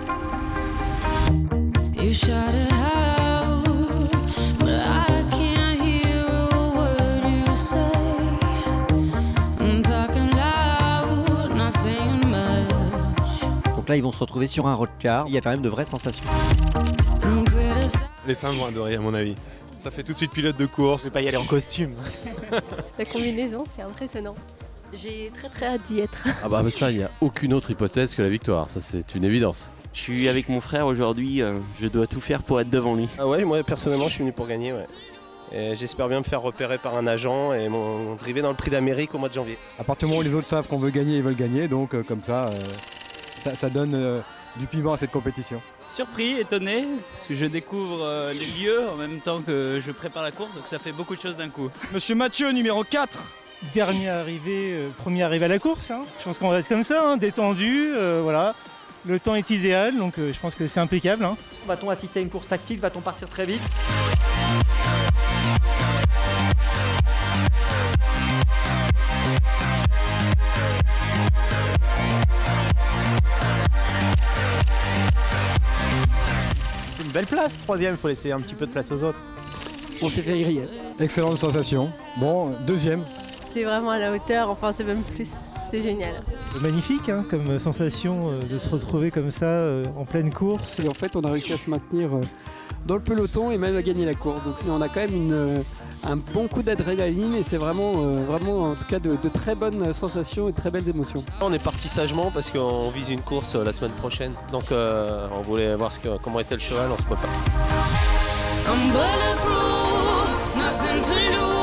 You shout it out, but I can't hear a word you say. I'm talking loud, not saying much. Donc là, ils vont se retrouver sur un roadcar. Il y a quand même de vraies sensations. Les femmes vont adorer à mon avis. Ça fait tout de suite pilote de course. Je vais pas y aller en costume. La combinaison, c'est impressionnant. J'ai très hâte d'y être. Ah bah ça, il n'y a aucune autre hypothèse que la victoire, ça c'est une évidence. Je suis avec mon frère aujourd'hui, je dois tout faire pour être devant lui. Ah ouais, moi personnellement je suis venu pour gagner, ouais. Et j'espère bien me faire repérer par un agent et mon driver dans le prix d'Amérique au mois de janvier. À partir du moment où les autres savent qu'on veut gagner, ils veulent gagner, donc comme ça, ça donne du piment à cette compétition. Surpris, étonné, parce que je découvre les lieux en même temps que je prépare la course, donc ça fait beaucoup de choses d'un coup. Monsieur Mathieu, numéro 4. Dernier arrivé, premier arrivé à la course. Hein. Je pense qu'on reste comme ça, hein, détendu, voilà. Le temps est idéal, donc je pense que c'est impeccable. Hein. Va-t-on assister à une course tactique? Va-t-on partir très vite? C'est une belle place, troisième, il faut laisser un petit peu de place aux autres. On s'est fait griller. Excellente sensation. Bon, deuxième. C'est vraiment à la hauteur, enfin c'est même plus, c'est génial. Magnifique hein, comme sensation de se retrouver comme ça en pleine course. Et en fait, on a réussi à se maintenir dans le peloton et même à gagner la course. Donc on a quand même un bon coup d'adrénaline et c'est vraiment en tout cas de très bonnes sensations et de très belles émotions. On est parti sagement parce qu'on vise une course la semaine prochaine. Donc on voulait voir comment était le cheval, on se prépare. I'm bulletproof, nothing to lose.